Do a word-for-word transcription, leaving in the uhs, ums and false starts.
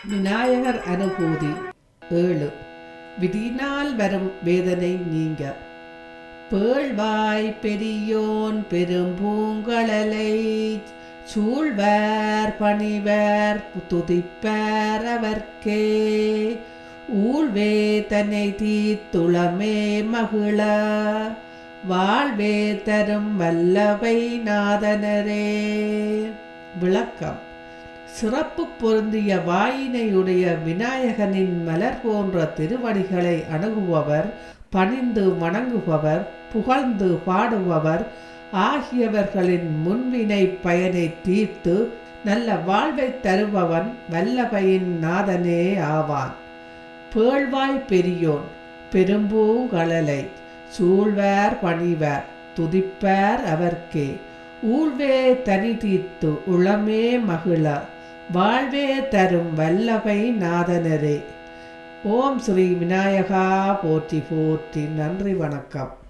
விநாயகர் அனுபூதி ஏழு. விதியினால் வரும் வேதனை நீங்க. பேழ்வாய் பெரியோன் பெரும்பூங்கழலை சூழ்வர் பணிவர் துதிப்பர் அவர்க்கே ஊழ்வே தன்னை தீத்துளமே மகிழ வாழ்வே தரும் வல்லவை நாதனரே. விளக்கம். சிறப்பு பொருந்திய வாயினையுடைய விநாயகனின் மலர் போன்ற திருவடிகளை அணுகுபவர், பணிந்து வணங்குபவர், புகழ்ந்து பாடுபவர் ஆகியவர்களின் முன்வினை பயனை தீர்த்து நல்ல வாழ்வை தருபவன் வல்லபையின் நாதனே ஆவான். பேழ்வாய் பெரியோன் பெரும்பூங்கழலை சூழ்வர் பணிவர் துதிப்பர் அவர்க்கே ஊழ்வே தனி தீர்த்து உளமே மகிழ வாழ்வே தரும் வல்லபை நாதனரே. ஓம் ஸ்ரீ விநாயகா போற்றி போற்றி. நன்றி, வணக்கம்.